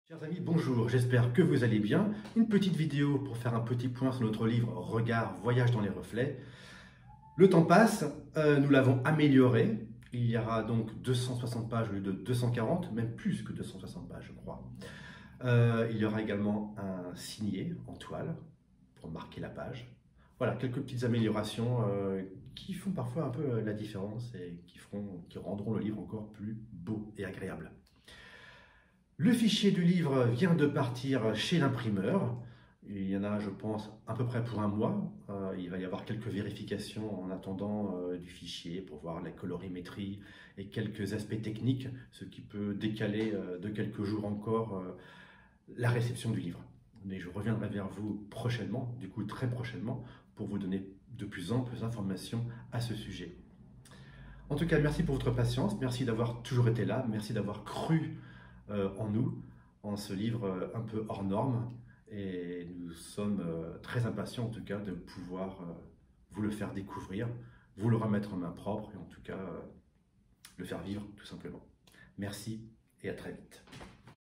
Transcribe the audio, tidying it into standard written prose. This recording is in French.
Chers amis, bonjour, j'espère que vous allez bien. Une petite vidéo pour faire un petit point sur notre livre Regard, voyage dans les reflets. Le temps passe, nous l'avons amélioré. Il y aura donc 260 pages au lieu de 240, même plus que 260 pages, je crois. Il y aura également un signet en toile pour marquer la page. Voilà, quelques petites améliorations qui font parfois un peu la différence et qui rendront le livre encore plus beau et agréable. Le fichier du livre vient de partir chez l'imprimeur. Il y en a, je pense, à peu près pour un mois. Il va y avoir quelques vérifications en attendant du fichier pour voir la colorimétrie et quelques aspects techniques, ce qui peut décaler de quelques jours encore la réception du livre. Mais je reviendrai vers vous prochainement, du coup très prochainement, pour vous donner de plus amples informations à ce sujet. En tout cas, merci pour votre patience, merci d'avoir toujours été là, merci d'avoir cru en nous, en ce livre un peu hors norme, et nous sommes très impatients en tout cas de pouvoir vous le faire découvrir, vous le remettre en main propre et en tout cas le faire vivre tout simplement. Merci et à très vite.